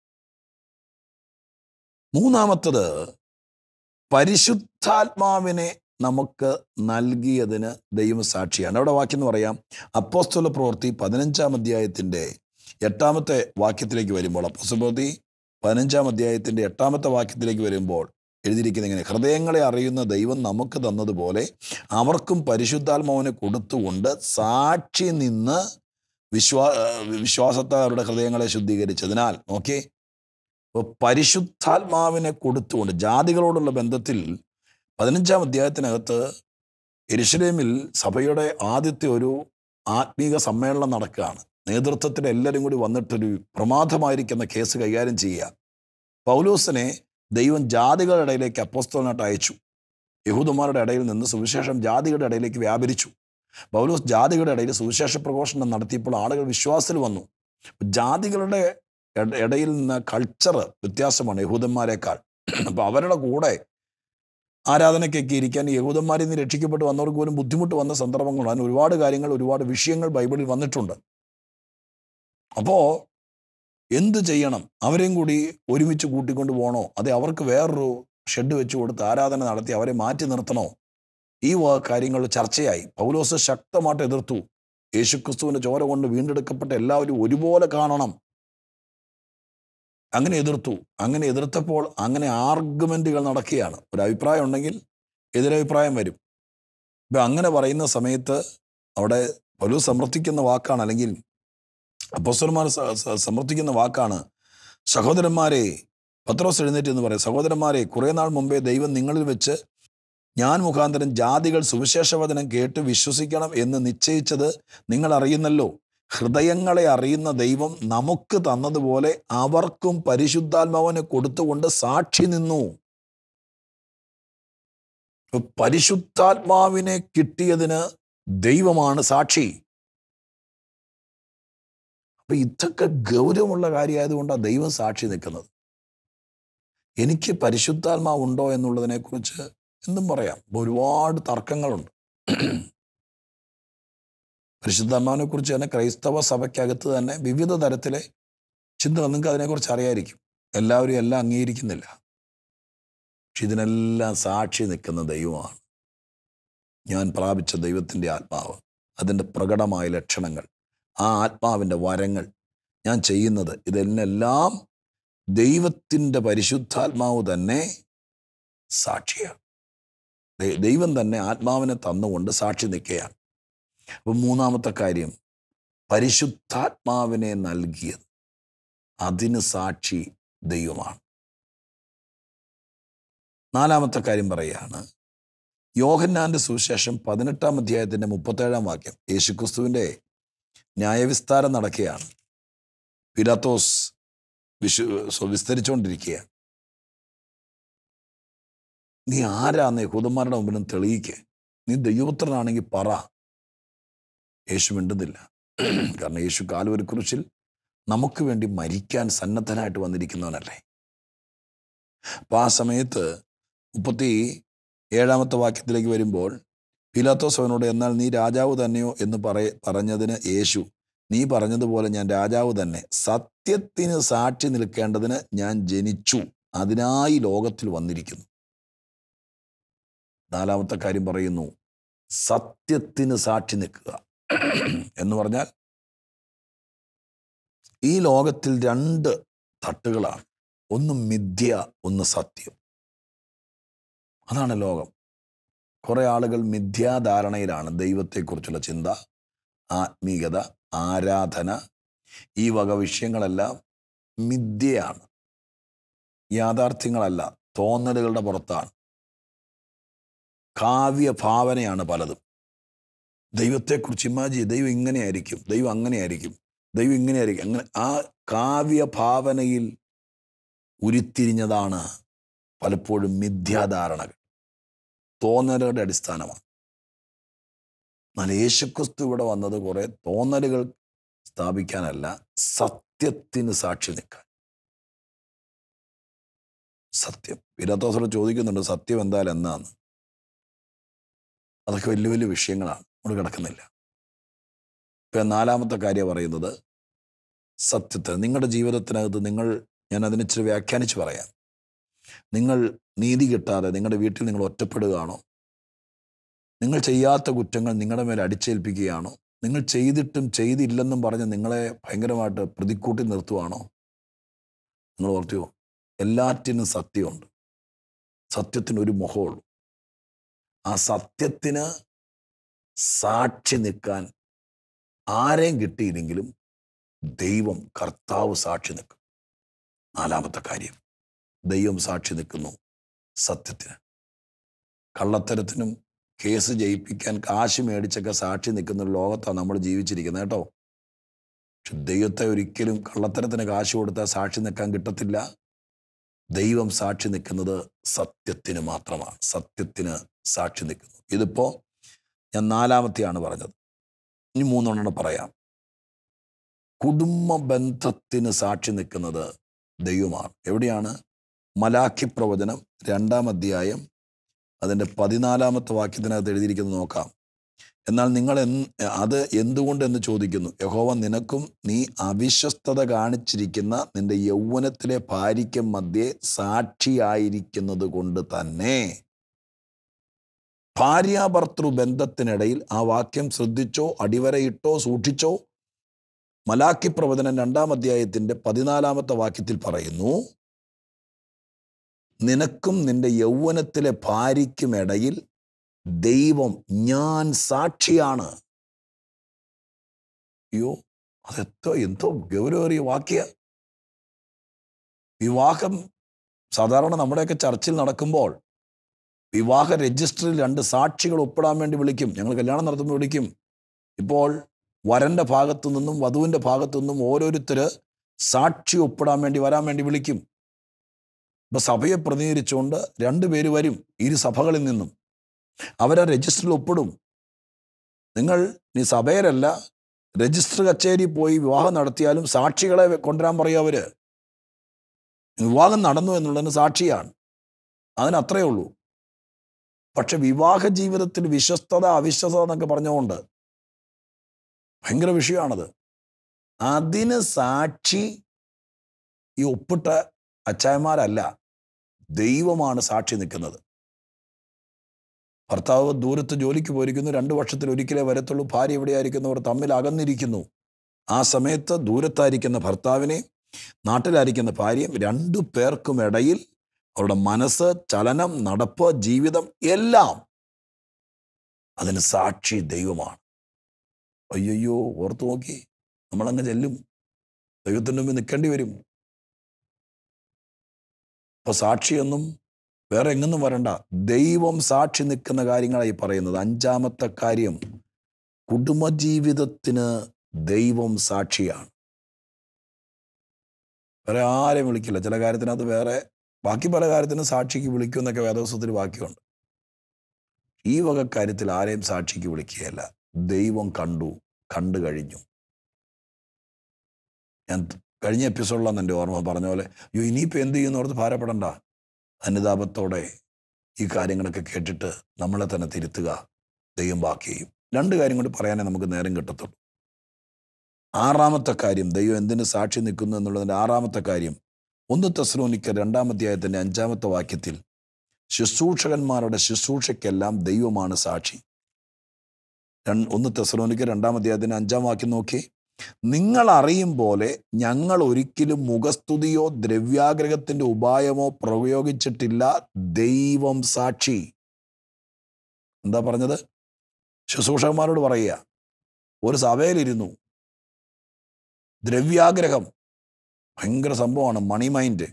മൂന്നാമത്തത്, പരിശുദ്ധാത്മാവിനെ നമുക്ക് നൽകിയതിന് ദൈവം സാക്ഷിയാണ്. അവിടെ വാക്യം എന്ന് പറയാം, അപ്പോസ്തല പ്രവൃത്തി പതിനഞ്ചാം അധ്യായത്തിൻ്റെ എട്ടാമത്തെ വാക്യത്തിലേക്ക് വരുമ്പോൾ, അപ്പോസ്തല പ്രവൃത്തി പതിനഞ്ചാം അധ്യായത്തിൻ്റെ എട്ടാമത്തെ വാക്യത്തിലേക്ക് വരുമ്പോൾ എഴുതിയിരിക്കുന്നത് ഇങ്ങനെ: ഹൃദയങ്ങളെ അറിയുന്ന ദൈവം നമുക്ക് തന്നതുപോലെ അവർക്കും പരിശുദ്ധാത്മാവിനെ കൊടുത്തുകൊണ്ട് സാക്ഷി നിന്ന് വിശ്വാ വിശ്വാസത്താൽ അവരുടെ ഹൃദയങ്ങളെ ശുദ്ധീകരിച്ചതിനാൽ. ഓക്കെ, അപ്പോൾ പരിശുദ്ധാത്മാവിനെ കൊടുത്തുകൊണ്ട് ജാതികളോടുള്ള ബന്ധത്തിൽ പതിനഞ്ചാം അധ്യായത്തിനകത്ത് യെരുശലേമിൽ സഭയുടെ ആദ്യത്തെ ഒരു ആത്മീക സമ്മേളനം നടക്കുകയാണ്. നേതൃത്വത്തിൽ എല്ലാവരും കൂടി വന്നിട്ടൊരു പ്രമാദമായിരിക്കുന്ന കേസ് കൈകാര്യം ചെയ്യുക. പൗലോസിനെ ദൈവം ജാതികളുടെ ഇടയിലേക്ക് അപ്പോസ്തലനായിട്ട് അയച്ചു. യഹൂദന്മാരുടെ ഇടയിൽ നിന്ന് സുവിശേഷം ജാതികളുടെ ഇടയിലേക്ക് വ്യാപരിച്ചു. പൗലോസ് ജാതികളുടെ ഇടയിൽ സുവിശേഷ പ്രഘോഷണം നടത്തിയപ്പോൾ ആളുകൾ വിശ്വാസത്തിൽ വന്നു. ജാതികളുടെ ഇടയിൽ നിന്ന് കൾച്ചർ വ്യത്യാസമാണ് യഹൂദന്മാരെക്കാൾ. അപ്പോൾ അവരുടെ കൂടെ ആരാധനയ്ക്കൊക്കെ ഇരിക്കാൻ യഹൂദന്മാരിൽ നിന്ന് രക്ഷിക്കപ്പെട്ട് വന്നവർക്ക് പോലും ബുദ്ധിമുട്ട് വന്ന സന്ദർഭങ്ങളാണ്. ഒരുപാട് കാര്യങ്ങൾ, ഒരുപാട് വിഷയങ്ങൾ ബൈബിളിൽ വന്നിട്ടുണ്ട്. അപ്പോൾ എന്ത് ചെയ്യണം? അവരെയും കൂടി ഒരുമിച്ച് കൂട്ടിക്കൊണ്ട് പോകണോ, അതെ അവർക്ക് വേറൊരു ഷെഡ് വെച്ച് കൊടുത്ത് ആരാധന നടത്തി അവരെ മാറ്റി നിർത്തണോ? ഈ കാര്യങ്ങൾ ചർച്ചയായി. പൗലോസ് ശക്തമായിട്ട് എതിർത്തു. യേശുക്രിസ്തുവിൻ്റെ ചോര കൊണ്ട് വീണ്ടെടുക്കപ്പെട്ട എല്ലാവരും ഒരുപോലെ കാണണം, അങ്ങനെ എതിർത്തു. അങ്ങനെ എതിർത്തപ്പോൾ അങ്ങനെ ആർഗ്യുമെൻറ്റുകൾ നടക്കുകയാണ്. ഒരു അഭിപ്രായം ഉണ്ടെങ്കിൽ എതിരഭിപ്രായം വരും. ഇപ്പം അങ്ങനെ പറയുന്ന സമയത്ത് അവിടെ പൗലോസ് സമർത്ഥിക്കുന്ന വാക്കാണ്, അല്ലെങ്കിൽ അപ്പോസ്തലന്മാർ സമർത്ഥിക്കുന്ന വാക്കാണ്, സഹോദരന്മാരെ, പത്രോസ് എഴുന്നേറ്റ് എന്ന് പറയും, സഹോദരന്മാരെ, കുറേ നാൾ മുമ്പേ ദൈവം നിങ്ങളിൽ വെച്ച് ഞാൻ മുഖാന്തരം ജാതികൾ സുവിശേഷവചനം കേട്ട് വിശ്വസിക്കണം എന്ന് നിശ്ചയിച്ചത് നിങ്ങൾ അറിയുന്നല്ലോ. ഹൃദയങ്ങളെ അറിയുന്ന ദൈവം നമുക്ക് തന്നതുപോലെ അവർക്കും പരിശുദ്ധാത്മാവിനെ കൊടുത്തുകൊണ്ട് സാക്ഷി നിന്നു. പരിശുദ്ധാത്മാവിനെ കിട്ടിയതിന് ദൈവമാണ് സാക്ഷി. അപ്പൊ ഇതൊക്കെ ഗൗരവമുള്ള കാര്യമായതുകൊണ്ടാണ് ദൈവം സാക്ഷി നിൽക്കുന്നത്. എനിക്ക് പരിശുദ്ധാത്മാവുണ്ടോ എന്നുള്ളതിനെക്കുറിച്ച് എന്തും പറയാം. ഒരുപാട് തർക്കങ്ങളുണ്ട്. പരിശുദ്ധാത്മാവിനെ കുറിച്ച് തന്നെ ക്രൈസ്തവ സഭയ്ക്കകത്ത് തന്നെ വിവിധ തരത്തിലെ ചിന്തകൾ നിങ്ങൾക്ക് അതിനെക്കുറിച്ച് അറിയായിരിക്കും. എല്ലാവരും എല്ലാം അംഗീകരിക്കുന്നില്ല. പക്ഷെ ഇതിനെല്ലാം സാക്ഷി നിൽക്കുന്ന ദൈവമാണ്. ഞാൻ പ്രാപിച്ച ദൈവത്തിൻ്റെ ആത്മാവ്, അതിൻ്റെ പ്രകടമായ ലക്ഷണങ്ങൾ, ആ ആത്മാവിൻ്റെ വരങ്ങൾ, ഞാൻ ചെയ്യുന്നത്, ഇതെല്ലാം ദൈവത്തിൻ്റെ പരിശുദ്ധാത്മാവ് തന്നെ സാക്ഷിയാണ്. ദൈവം തന്നെ ആത്മാവിനെ തന്നുകൊണ്ട് സാക്ഷി നിൽക്കുകയാണ്. അപ്പം മൂന്നാമത്തെ കാര്യം, പരിശുദ്ധാത്മാവിനെ നൽകിയത്, അതിന് സാക്ഷി ദൈവമാണ്. നാലാമത്തെ കാര്യം പറയുകയാണ്, യോഹന്നാൻ്റെ സുവിശേഷം പതിനെട്ടാം അധ്യായത്തിൻ്റെ മുപ്പത്തേഴാം വാക്യം. യേശുക്രിസ്തുവിൻ്റെ ന്യായവിസ്താരം നടക്കുകയാണ്. പിലാത്തോസ് വിശു വിസ്തരിച്ചുകൊണ്ടിരിക്കുക. നീ ആരാന്ന് യഹൂദന്മാരുടെ മുമ്പിലും തെളിയിക്ക്, നീ ദൈവപുത്രനാണെങ്കിൽ പറ. യേശു മിണ്ടുന്നില്ല. കാരണം യേശു കാൽവരി ക്രൂശിൽ നമുക്ക് വേണ്ടി മരിക്കാൻ സന്നദ്ധനായിട്ട് വന്നിരിക്കുന്നവനല്ലേ. അപ്പം ആ സമയത്ത് മുപ്പത്തി ഏഴാമത്തെ വാക്യത്തിലേക്ക് വരുമ്പോൾ, പീലാത്തോസ് അവനോട്, എന്നാൽ നീ രാജാവ് തന്നെയോ എന്ന് പറയ പറഞ്ഞതിന് യേശു, നീ പറഞ്ഞതുപോലെ ഞാൻ രാജാവ് തന്നെ. സത്യത്തിന് സാക്ഷി നിൽക്കേണ്ടതിന് ഞാൻ ജനിച്ചു, അതിനായി ലോകത്തിൽ വന്നിരിക്കുന്നു. നാലാമത്തെ കാര്യം പറയുന്നു, സത്യത്തിന് സാക്ഷി നിൽക്കുക എന്ന് പറഞ്ഞാൽ ഈ ലോകത്തിൽ രണ്ട് തട്ടുകളാണ്. ഒന്ന് മിഥ്യ, ഒന്ന് സത്യം. അതാണ് ലോകം. കുറേ ആളുകൾ മിഥ്യാധാരണയിലാണ്. ദൈവത്തെക്കുറിച്ചുള്ള ചിന്ത, ആത്മീയത, ആരാധന, ഈ വക വിഷയങ്ങളെല്ലാം മിഥ്യയാണ്, യാഥാർത്ഥ്യങ്ങളല്ല, തോന്നലുകളുടെ പുറത്താണ്. കാവ്യഭാവനയാണ് പലതും. ദൈവത്തെക്കുറിച്ച് ഇമാജിൻ, ദൈവം ഇങ്ങനെയായിരിക്കും, ദൈവം അങ്ങനെയായിരിക്കും, ദൈവം ഇങ്ങനെയായിരിക്കും, അങ്ങനെ ആ കാവ്യഭാവനയിൽ ഉരുത്തിരിഞ്ഞതാണ് പലപ്പോഴും മിഥ്യാധാരണകൾ, തോന്നലുകളുടെ അടിസ്ഥാനമാണ്. എന്നാൽ യേശുക്രിസ്തു ഇവിടെ വന്നത് കുറേ തോന്നലുകൾ സ്ഥാപിക്കാനല്ല, സത്യത്തിന് സാക്ഷി നിൽക്കാൻ. സത്യം. പീലാത്തോസോട് ചോദിക്കുന്നുണ്ട്, സത്യം എന്തായാലും എന്നാന്ന്. അതൊക്കെ വലിയ വലിയ വിഷയങ്ങളാണ്, അവിടെ കിടക്കുന്നില്ല. ഇപ്പം നാലാമത്തെ കാര്യം പറയുന്നത് സത്യത്തെ. നിങ്ങളുടെ ജീവിതത്തിനകത്ത് നിങ്ങൾ, ഞാൻ അതിനിച്ചിരി വ്യാഖ്യാനിച്ച് പറയാം. നിങ്ങൾ നീതി കിട്ടാതെ നിങ്ങളുടെ വീട്ടിൽ നിങ്ങൾ ഒറ്റപ്പെടുകയാണോ? നിങ്ങൾ ചെയ്യാത്ത കുറ്റങ്ങൾ നിങ്ങളുടെ മേൽ അടിച്ചേൽപ്പിക്കുകയാണോ? നിങ്ങൾ ചെയ്തിട്ടും ചെയ്തില്ലെന്നും പറഞ്ഞ് നിങ്ങളെ ഭയങ്കരമായിട്ട് പ്രതിക്കൂട്ടി നിർത്തുവാണോ? നിങ്ങൾ ഓർത്തിയോ, എല്ലാറ്റിനും സത്യമുണ്ട്. സത്യത്തിനൊരു മുഖമുള്ളൂ. ആ സത്യത്തിന് സാക്ഷി നിൽക്കാൻ ആരെയും കിട്ടിയില്ലെങ്കിലും ദൈവം, കർത്താവ് സാക്ഷി നിൽക്കും. നാലാമത്തെ കാര്യം, ദൈവം സാക്ഷി നിൽക്കുന്നു സത്യത്തിന്. കള്ളത്തരത്തിനും കേസ് ജയിപ്പിക്കാൻ കാശ് മേടിച്ചൊക്കെ സാക്ഷി നിൽക്കുന്ന ഒരു ലോകത്താണ് നമ്മൾ ജീവിച്ചിരിക്കുന്നത് കേട്ടോ. പക്ഷെ ദൈവത്തെ ഒരിക്കലും കള്ളത്തരത്തിന് കാശ് കൊടുത്താൽ സാക്ഷി നിൽക്കാൻ കിട്ടത്തില്ല. ദൈവം സാക്ഷി നിൽക്കുന്നത് സത്യത്തിന് മാത്രമാണ്. സത്യത്തിന് സാക്ഷി നിൽക്കുന്നു. ഇതിപ്പോൾ ഞാൻ നാലാമത്തെയാണ് പറഞ്ഞത്. ഇനി മൂന്നെണ്ണം പറയാം. കുടുംബ ബന്ധത്തിന് സാക്ഷി നിൽക്കുന്നത് ദൈവമാണ്. എവിടെയാണ്? മലാക്കി പ്രവചനം രണ്ടാം അധ്യായം അതിൻ്റെ പതിനാലാമത്തെ വാക്യത്തിനകത്ത് എഴുതിയിരിക്കുന്നത് നോക്കാം. എന്നാൽ നിങ്ങൾ എന്ന് അത് എന്തുകൊണ്ടെന്ന് ചോദിക്കുന്നു. യഹോവ നിനക്കും നീ അവിശ്വസ്തത കാണിച്ചിരിക്കുന്ന നിന്റെ യൗവനത്തിലെ ഭാര്യയ്ക്കും മധ്യേ സാക്ഷിയായിരിക്കുന്നത് കൊണ്ട് തന്നെ. ഭാര്യാഭർത്തൃ ബന്ധത്തിനിടയിൽ ആ വാക്യം ശ്രദ്ധിച്ചോ, അടിവരയിട്ടോ, സൂക്ഷിച്ചോ. മലാക്കി പ്രവചനം രണ്ടാം അധ്യായത്തിൻ്റെ പതിനാലാമത്തെ വാക്യത്തിൽ പറയുന്നു, നിനക്കും നിന്റെ യൗവനത്തിലെ ഭാര്യയ്ക്കും ഇടയിൽ ദൈവം ഞാൻ സാക്ഷിയാണ്. അയ്യോ, അതെത്തോ എന്തോ ഗൗരവേറിയ വാക്യ. വിവാഹം സാധാരണ നമ്മുടെയൊക്കെ ചർച്ചിൽ നടക്കുമ്പോൾ വിവാഹ രജിസ്റ്ററിൽ രണ്ട് സാക്ഷികൾ ഒപ്പിടാൻ വേണ്ടി വിളിക്കും. ഞങ്ങൾ കല്യാണം നടത്തുമ്പോൾ വിളിക്കും. ഇപ്പോൾ വരൻ്റെ ഭാഗത്തു നിന്നും വധുവിൻ്റെ ഭാഗത്തു നിന്നും ഓരോരുത്തർ സാക്ഷി ഒപ്പിടാൻ വേണ്ടി വരാൻ വേണ്ടി വിളിക്കും. ഇപ്പം സഭയെ പ്രതിനിധീകരിച്ചുകൊണ്ട് രണ്ട് പേര് വരും ഇരു സഭകളിൽ നിന്നും. അവരെ രജിസ്റ്ററിൽ ഒപ്പിടും. നിങ്ങൾ നീ സഭയരല്ല, രജിസ്റ്റർ കച്ചേരി പോയി വിവാഹം നടത്തിയാലും സാക്ഷികളെ കൊണ്ടുവരാൻ പറയും. അവർ വിവാഹം നടന്നു എന്നുള്ളതിന് സാക്ഷിയാണ്. അതിനത്രയേ ഉള്ളൂ. പക്ഷെ വിവാഹ ജീവിതത്തിൽ വിശ്വസ്തത അവിശ്വസ്തത എന്നൊക്കെ പറഞ്ഞുകൊണ്ട് ഭയങ്കര വിഷയമാണത്. അതിന് സാക്ഷി ഈ ഒപ്പിട്ട അച്ചായന്മാരല്ല, ദൈവമാണ് സാക്ഷി നിൽക്കുന്നത്. ഭർത്താവ് ദൂരത്ത് ജോലിക്ക് പോയിരിക്കുന്നു, രണ്ട് വർഷത്തിൽ ഒരിക്കലേ വരത്തുള്ളൂ. ഭാര്യ എവിടെയായിരിക്കുന്നവർ തമ്മിൽ അകന്നിരിക്കുന്നു. ആ സമയത്ത് ദൂരത്തായിരിക്കുന്ന ഭർത്താവിനെ, നാട്ടിലായിരിക്കുന്ന ഭാര്യയും, രണ്ടു പേർക്കും ഇടയിൽ അവരുടെ മനസ്സ്, ചലനം, നടപ്പ്, ജീവിതം എല്ലാം അതിന് സാക്ഷി ദൈവമാണ്. അയ്യോ, ഓർത്തു നോക്കി, നമ്മളങ്ങ് ചെല്ലും, ദൈവത്തിൻ്റെ മുമ്പിൽ നിൽക്കേണ്ടി വരും. അപ്പോൾ സാക്ഷിയൊന്നും വേറെ എങ്ങൊന്നും വരണ്ട, ദൈവം സാക്ഷി നിൽക്കുന്ന കാര്യങ്ങളായി പറയുന്നത്. അഞ്ചാമത്തെ കാര്യം, കുടുംബജീവിതത്തിന് ദൈവം സാക്ഷിയാണ്. വേറെ ആരെയും വിളിക്കില്ല. ചില കാര്യത്തിനകത്ത് വേറെ, ബാക്കി പല കാര്യത്തിനും സാക്ഷിക്ക് വിളിക്കുമെന്നൊക്കെ വേദപുസ്തകത്തിൽ വാക്യമുണ്ട്. ഈ വക കാര്യത്തിൽ ആരെയും സാക്ഷിക്ക് വിളിക്കുകയല്ല. ദൈവം കണ്ടു, കണ്ടു കഴിഞ്ഞു. ഞാൻ കഴിഞ്ഞ എപ്പിസോഡിലാണ് എൻ്റെ ഓർമ്മ പറഞ്ഞ പോലെ, അയ്യോ ഇനിയിപ്പോൾ എന്ത് ചെയ്യുന്നു ഓർത്ത് ഭാരപ്പെടണ്ട. അനുതാപത്തോടെ ഈ കാര്യങ്ങളൊക്കെ കേട്ടിട്ട് നമ്മളെ തന്നെ തിരുത്തുക. ദൈവം ബാക്കി ചെയ്യും. രണ്ട് കാര്യം കൊണ്ട് പറയാനേ നമുക്ക് നേരം കിട്ടത്തുള്ളൂ. ആറാമത്തെ കാര്യം, ദൈവം എന്തിന് സാക്ഷി നിൽക്കുന്നു എന്നുള്ളതിൻ്റെ ആറാമത്തെ കാര്യം, ഒന്ന് തെസ്സലോനിക്കർ രണ്ടാം അധ്യായത്തിൻ്റെ അഞ്ചാമത്തെ വാക്യത്തിൽ ശുശ്രൂഷകന്മാരുടെ ശുശ്രൂഷയ്ക്കെല്ലാം ദൈവമാണ് സാക്ഷി. ഒന്ന് തെസ്സലോനിക്കർ രണ്ടാം അധ്യായത്തിൻ്റെ അഞ്ചാം വാക്യം നോക്കി. നിങ്ങൾ അറിയും പോലെ ഞങ്ങൾ ഒരിക്കലും മുഖസ്തുതിയോ ദ്രവ്യാഗ്രഹത്തിൻ്റെ ഉപായമോ പ്രയോഗിച്ചിട്ടില്ല, ദൈവം സാക്ഷി. എന്താ പറഞ്ഞത്? ശുശ്രൂഷകന്മാരോട് പറയുക, ഒരു സഭയിലിരുന്നു ദ്രവ്യാഗ്രഹം ഭയങ്കര സംഭവമാണ്, മണി മൈൻഡ്.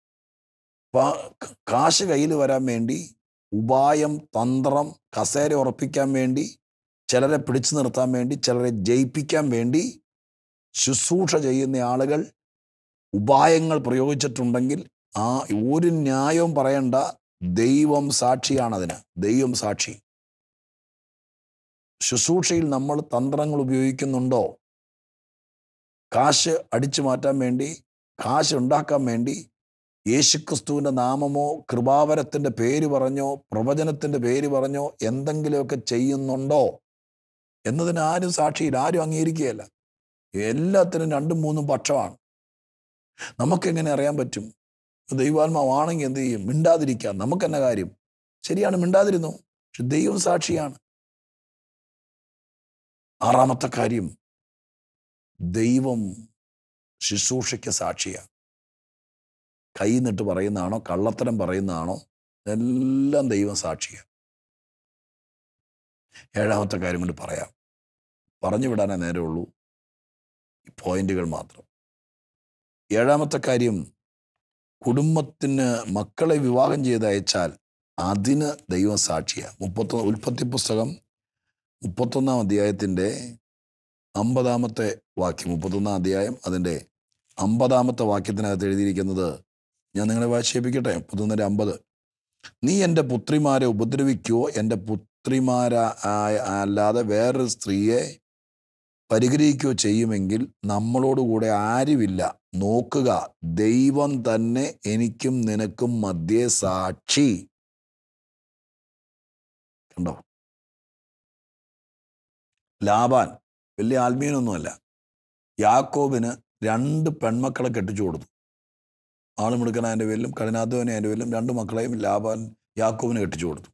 കാശ് കയ്യിൽ വരാൻ വേണ്ടി ഉപായം, തന്ത്രം, കസേര ഉറപ്പിക്കാൻ വേണ്ടി, ചിലരെ പിടിച്ചു നിർത്താൻ വേണ്ടി, ചിലരെ ജയിപ്പിക്കാൻ വേണ്ടി ശുശ്രൂഷ ചെയ്യുന്ന ആളുകൾ ഉപായങ്ങൾ പ്രയോഗിച്ചിട്ടുണ്ടെങ്കിൽ ആ ഒരു ന്യായവും പറയണ്ട, ദൈവം സാക്ഷിയാണതിന്. ദൈവം സാക്ഷി. ശുശ്രൂഷയിൽ നമ്മൾ തന്ത്രങ്ങൾ ഉപയോഗിക്കുന്നുണ്ടോ? കാശ് അടിച്ചു മാറ്റാൻ വേണ്ടി, കാശ് ഉണ്ടാക്കാൻ വേണ്ടി യേശുക്രിസ്തുവിൻ്റെ നാമമോ കൃപാവരത്തിൻ്റെ പേര് പറഞ്ഞോ പ്രവചനത്തിൻ്റെ പേര് പറഞ്ഞോ എന്തെങ്കിലുമൊക്കെ ചെയ്യുന്നുണ്ടോ എന്നതിന് ആരും സാക്ഷിയില്ല, ആരും അംഗീകരിക്കുകയല്ല. എല്ലാത്തിനും രണ്ടും മൂന്നും പക്ഷമാണ്. നമുക്കെങ്ങനെ അറിയാൻ പറ്റും? ദൈവാത്മാവാണെങ്കിൽ എന്ത് ചെയ്യും? മിണ്ടാതിരിക്കാം. നമുക്കെന്നെ കാര്യം? ശരിയാണ്, മിണ്ടാതിരുന്നു. പക്ഷെ ദൈവം സാക്ഷിയാണ്. ആറാമത്തെ കാര്യം, ദൈവം ശുശ്രൂഷയ്ക്ക് സാക്ഷിയാണ്. കൈ നിട്ട് പറയുന്നതാണോ കള്ളത്തരം പറയുന്നതാണോ എല്ലാം ദൈവം സാക്ഷിയാണ്. ഏഴാമത്തെ കാര്യം കൊണ്ട് പറയാം, പറഞ്ഞു വിടാനേ നേരമുള്ളൂ, ഈ പോയിന്റുകൾ മാത്രം. ഏഴാമത്തെ കാര്യം, കുടുംബത്തിന് മക്കളെ വിവാഹം ചെയ്ത് അയച്ചാൽ അതിന് ദൈവം സാക്ഷിയാണ്. മുപ്പത്തൊന്ന് ഉൽപ്പത്തി പുസ്തകം മുപ്പത്തൊന്നാം അധ്യായത്തിൻ്റെ അമ്പതാമത്തെ വാക്യം, മുപ്പത്തൊന്നാം അധ്യായം അതിൻ്റെ അമ്പതാമത്തെ വാക്യത്തിനകത്ത് എഴുതിയിരിക്കുന്നത് ഞാൻ നിങ്ങളെ വായിച്ചേപ്പിക്കട്ടെ. മുപ്പത്തൊന്നിൻ്റെ അമ്പത്. നീ എൻ്റെ പുത്രിമാരെ ഉപദ്രവിക്കുകയോ എൻ്റെ പുത്രിമാര അല്ലാതെ വേറൊരു സ്ത്രീയെ പരിഗ്രഹിക്കുകയോ ചെയ്യുമെങ്കിൽ നമ്മളോടുകൂടെ ആരുമില്ല. നോക്കുക, ദൈവം തന്നെ എനിക്കും നിനക്കും മധ്യേ സാക്ഷി. കണ്ടോ? ലാബാൻ വലിയ ആത്മീയനൊന്നുമല്ല. യാക്കോബിന് രണ്ട് പെൺമക്കളെ കെട്ടിച്ചു കൊടുത്തു. ആളുമിടുക്കൻ അതിൻ്റെ പേരിലും കഠിനാധ്വാനി അതിൻ്റെ പേരിലും രണ്ട് മക്കളെയും ലാബാൻ യാക്കോബിന് കെട്ടിച്ചു കൊടുത്തു.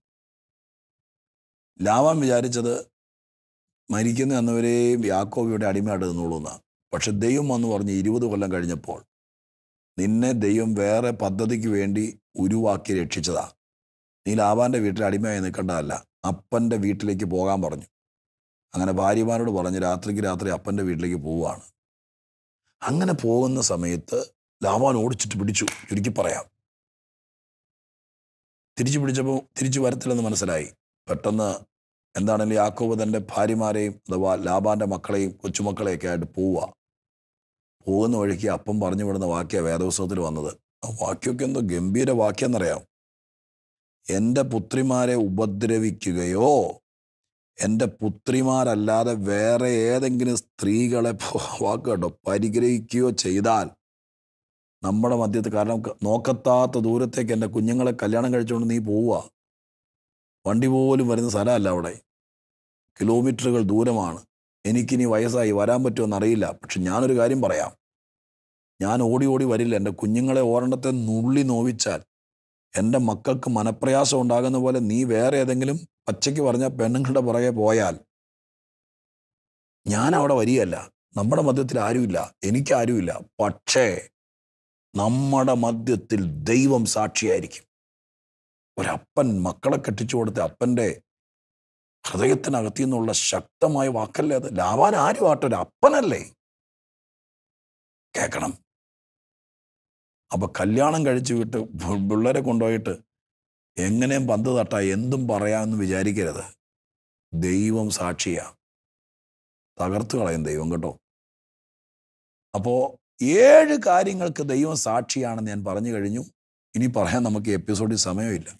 ലാബാൻ വിചാരിച്ചത് മരിക്കുന്ന അന്നവരെയും യാക്കോബ് ഇവിടെ അടിമയായിട്ട് നിന്നോളൂ എന്നാണ്. പക്ഷെ ദൈവം വന്ന് പറഞ്ഞ് ഇരുപത് കൊല്ലം കഴിഞ്ഞപ്പോൾ നിന്നെ ദൈവം വേറെ പദ്ധതിക്ക് വേണ്ടി ഉരുവാക്കി രക്ഷിച്ചതാ. നീ ലാബാൻ്റെ വീട്ടിൽ അടിമയായി നിൽക്കേണ്ടതല്ല, അപ്പൻ്റെ വീട്ടിലേക്ക് പോകാൻ പറഞ്ഞു. അങ്ങനെ ഭാര്യമാരോട് പറഞ്ഞ് രാത്രിക്ക് രാത്രി അപ്പൻ്റെ വീട്ടിലേക്ക് പോവുകയാണ്. അങ്ങനെ പോകുന്ന സമയത്ത് ലാബാൻ ഓടിച്ചിട്ട് പിടിച്ചു. ചുരുക്കി പറയാം, തിരിച്ചു പിടിച്ചപ്പോൾ തിരിച്ചു വരത്തില്ലെന്ന് മനസ്സിലായി. പെട്ടെന്ന് എന്താണെങ്കിലും യാക്കോബ് തൻ്റെ ഭാര്യമാരെയും അഥവാ ലാബാൻ്റെ മക്കളെയും കൊച്ചുമക്കളെയൊക്കെ ആയിട്ട് പോവുക. പോകുന്ന വഴിക്ക് അപ്പം പറഞ്ഞു വിടുന്ന വാക്യ വേദപുസ്തകത്തിൽ വന്നത്. ആ വാക്യമൊക്കെ എന്തോ ഗംഭീര വാക്യം എന്നറിയാം. എൻ്റെ പുത്രിമാരെ ഉപദ്രവിക്കുകയോ എൻ്റെ പുത്രിമാരല്ലാതെ വേറെ ഏതെങ്കിലും സ്ത്രീകളെ വാക്ക് കേട്ടോ പരിഗ്രഹിക്കുകയോ ചെയ്താൽ നമ്മുടെ മധ്യത്ത്, കാരണം നോക്കത്താത്ത ദൂരത്തേക്ക് എൻ്റെ കുഞ്ഞുങ്ങളെ കല്യാണം കഴിച്ചുകൊണ്ട് നീ പോവുക. വണ്ടി പോലും വരുന്ന സ്ഥലമല്ല അവിടെ, കിലോമീറ്ററുകൾ ദൂരമാണ്. എനിക്കിനി വയസ്സായി വരാൻ പറ്റുമെന്ന് അറിയില്ല. പക്ഷെ ഞാനൊരു കാര്യം പറയാം, ഞാൻ ഓടി ഓടി വരില്ല. എൻ്റെ കുഞ്ഞുങ്ങളെ ഓരെണ്ണത്തെ നുള്ളി നോവിച്ചാൽ എൻ്റെ മക്കൾക്ക് മനപ്രയാസം ഉണ്ടാകുന്ന പോലെ നീ വേറെ ഏതെങ്കിലും പച്ചയ്ക്ക് പറഞ്ഞ പെണ്ണുങ്ങളുടെ പുറകെ പോയാൽ ഞാൻ അവിടെ വരികയല്ല. നമ്മുടെ മധ്യത്തിൽ ആരുമില്ല, എനിക്കാരുമില്ല. പക്ഷേ നമ്മുടെ മധ്യത്തിൽ ദൈവം സാക്ഷിയായിരിക്കും. ഒരപ്പൻ മക്കളെ കെട്ടിച്ചു കൊടുത്ത അപ്പൻ്റെ ഹൃദയത്തിനകത്തു നിന്നുള്ള ശക്തമായ വാക്കല്ലേ അത്. ലാബാൻ ആരും ആട്ടെ, ഒരു അപ്പനല്ലേ. കേൾക്കണം. അപ്പൊ കല്യാണം കഴിച്ചു വിട്ട് പിള്ളേരെ കൊണ്ടുപോയിട്ട് എങ്ങനെയും പന്ത് തട്ടാ എന്തും പറയാമെന്ന് വിചാരിക്കരുത്. ദൈവം സാക്ഷിയാ, തകർത്ത് കളയും ദൈവം കേട്ടോ. അപ്പോ ഏഴ് കാര്യങ്ങൾക്ക് ദൈവം സാക്ഷിയാണെന്ന് ഞാൻ പറഞ്ഞു കഴിഞ്ഞു. ഇനി പറയാൻ നമുക്ക് എപ്പിസോഡിൽ സമയമില്ല.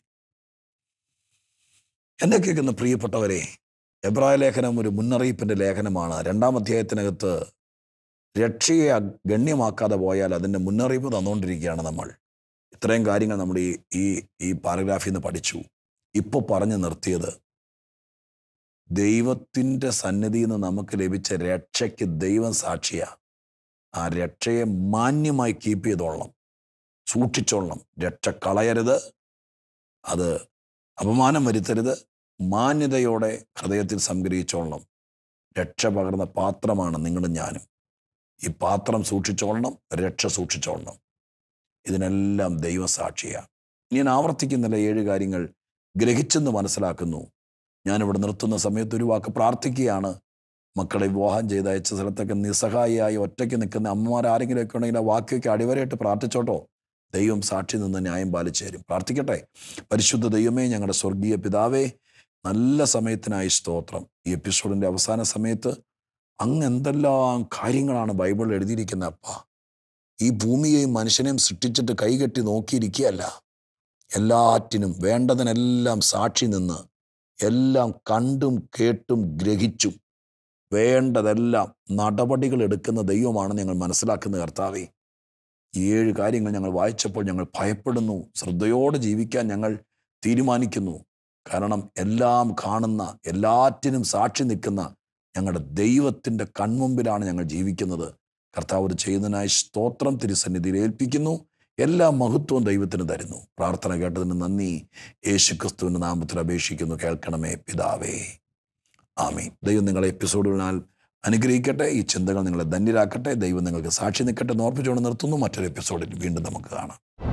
എന്നെ കേൾക്കുന്ന പ്രിയപ്പെട്ടവരെ, എബ്രായ ലേഖനം ഒരു മുന്നറിയിപ്പിൻ്റെ ലേഖനമാണ്. രണ്ടാം അധ്യായത്തിനകത്ത് രക്ഷയെ ഗണ്യമാക്കാതെ പോയാൽ അതിൻ്റെ മുന്നറിയിപ്പ് തന്നുകൊണ്ടിരിക്കുകയാണ് നമ്മൾ. ഇത്രയും കാര്യങ്ങൾ നമ്മൾ ഈ ഈ ഈ പാരഗ്രാഫിൽ നിന്ന് പഠിച്ചു. ഇപ്പോൾ പറഞ്ഞു നിർത്തിയത് ദൈവത്തിൻ്റെ സന്നിധിയിൽ നിന്ന് നമുക്ക് ലഭിച്ച രക്ഷയ്ക്ക് ദൈവം സാക്ഷിയാണ്. ആ രക്ഷയെ മാന്യമായി കീപ്പ് ചെയ്തോളണം, സൂക്ഷിച്ചോളണം. രക്ഷ കളയരുത്, അത് അപമാനം വരുത്തരുത്, മാന്യതയോടെ ഹൃദയത്തിൽ സംഗ്രഹിച്ചോളണം. രക്ഷ പകർന്ന പാത്രമാണ് നിങ്ങളും ഞാനും. ഈ പാത്രം സൂക്ഷിച്ചോളണം, രക്ഷ സൂക്ഷിച്ചോളണം. ഇതിനെല്ലാം ദൈവസാക്ഷിയാണ്. ഞാൻ ആവർത്തിക്കുന്നില്ല, ഏഴ് കാര്യങ്ങൾ ഗ്രഹിച്ചെന്ന് മനസ്സിലാക്കുന്നു. ഞാനിവിടെ നിർത്തുന്ന സമയത്ത് ഒരു വാക്ക് പ്രാർത്ഥിക്കുകയാണ്. മക്കളെ വിവാഹം ചെയ്ത് അയച്ച സ്ഥലത്തൊക്കെ നിസ്സഹായിയായി ഒറ്റയ്ക്ക് നിൽക്കുന്ന അമ്മമാർ ആരെങ്കിലുമൊക്കെ ഉണ്ടെങ്കിൽ ആ വാക്യൊക്കെ അടിവരയിട്ട് പ്രാർത്ഥിച്ചോട്ടോ. ദൈവം സാക്ഷി നിന്ന് ന്യായം പാലിച്ചു തരും. പ്രാർത്ഥിക്കട്ടെ. പരിശുദ്ധ ദൈവമേ, ഞങ്ങളുടെ സ്വർഗീയ പിതാവേ, നല്ല സമയത്തിനായി സ്തോത്രം. ഈ എപ്പിസോഡിൻ്റെ അവസാന സമയത്ത് അങ്ങ് എന്തെല്ലാം കാര്യങ്ങളാണ് ബൈബിളിൽ എഴുതിയിരിക്കുന്നത് അപ്പ. ഈ ഭൂമിയെയും മനുഷ്യനെയും സൃഷ്ടിച്ചിട്ട് കൈകെട്ടി നോക്കിയിരിക്കുകയല്ല, എല്ലാറ്റിനും വേണ്ടതിനെല്ലാം സാക്ഷി നിന്ന് എല്ലാം കണ്ടും കേട്ടും ഗ്രഹിച്ചും വേണ്ടതെല്ലാം നടപടികൾ എടുക്കുന്ന ദൈവമാണ് ഞങ്ങൾ മനസ്സിലാക്കുന്ന കർത്താവേ. ഈ ഏഴ് കാര്യങ്ങൾ ഞങ്ങൾ വായിച്ചപ്പോൾ ഞങ്ങൾ ഭയപ്പെടുന്നു. ശ്രദ്ധയോടെ ജീവിക്കാൻ ഞങ്ങൾ തീരുമാനിക്കുന്നു. കാരണം എല്ലാം കാണുന്ന, എല്ലാറ്റിനും സാക്ഷി നിൽക്കുന്ന ഞങ്ങളുടെ ദൈവത്തിൻ്റെ കൺമുമ്പിലാണ് ഞങ്ങൾ ജീവിക്കുന്നത്. കർത്താവ് ഒരു ചെയ്യുന്നതിനായി സ്തോത്രം. തിരുസന്നിധിയിൽ ഏൽപ്പിക്കുന്നു. എല്ലാ മഹത്വവും ദൈവത്തിന് തരുന്നു. പ്രാർത്ഥന കേട്ടതിന് നന്ദി. യേശുക്രിസ്തുവിൻ്റെ നാമത്തിൽ അപേക്ഷിക്കുന്നു, കേൾക്കണമേ പിതാവേ. ആമീൻ. ദൈവം നിങ്ങളെ എപ്പിസോഡുകളിനാൽ അനുഗ്രഹിക്കട്ടെ. ഈ ചിന്തകൾ നിങ്ങളെ ധന്യരാക്കട്ടെ. ദൈവം നിങ്ങൾക്ക് സാക്ഷി നിൽക്കട്ടെ എന്ന് ഓർപ്പിച്ചുകൊണ്ട് നിർത്തുന്നു. മറ്റൊരു എപ്പിസോഡിൽ വീണ്ടും നമുക്ക് കാണാം.